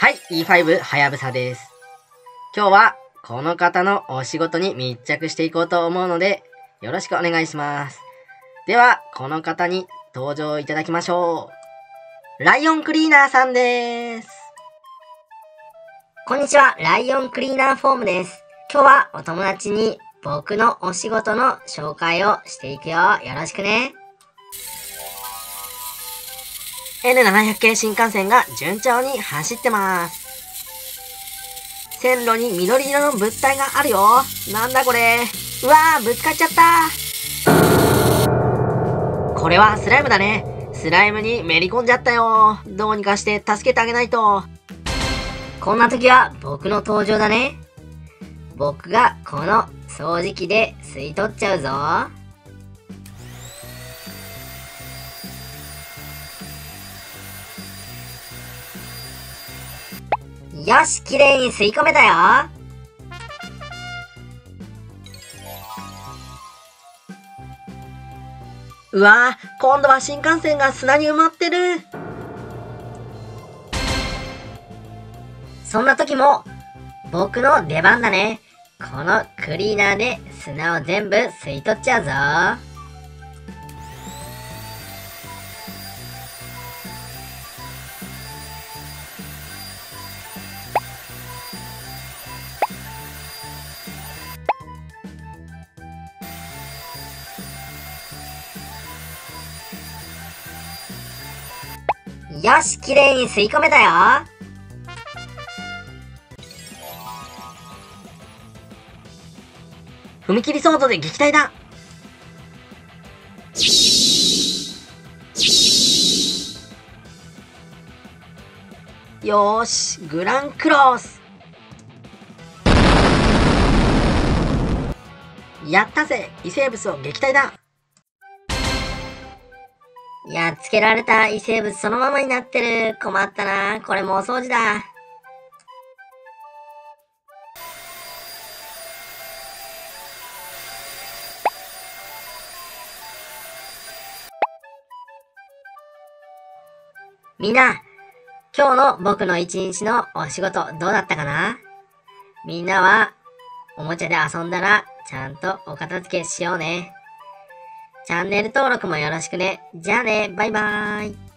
はい、E5 はやぶさです。今日はこの方のお仕事に密着していこうと思うので、よろしくお願いします。では、この方に登場いただきましょう。ライオンクリーナーさんです。 こんにちは、ライオンクリーナーフォームです。今日はお友達に僕のお仕事の紹介をしていくよ。よろしくね。 N700 系新幹線が順調に走ってます。線路に緑色の物体があるよ。なんだこれ。うわー、ぶつかっちゃった。これはスライムだね。スライムにめり込んじゃったよ。どうにかして助けてあげないと。 こんな時は僕の登場だね。僕がこの掃除機で吸い取っちゃうぞ。よし、きれいに吸い込めたよ。 うわー、今度は新幹線が砂に埋まってる。 そんな時も僕の出番だね。このクリーナーで砂を全部吸い取っちゃうぞ。よし、きれいに吸い込めたよ。 踏切ソードで撃退だ。よーし、グランクロス。やったぜ、異生物を撃退だ。 やっつけられた異生物そのままになってる。困ったな。これもお掃除だ。みんな、今日の僕の一日のお仕事どうだったかな？みんなはおもちゃで遊んだらちゃんとお片付けしようね。チャンネル登録もよろしくね。じゃあね、バイバーイ。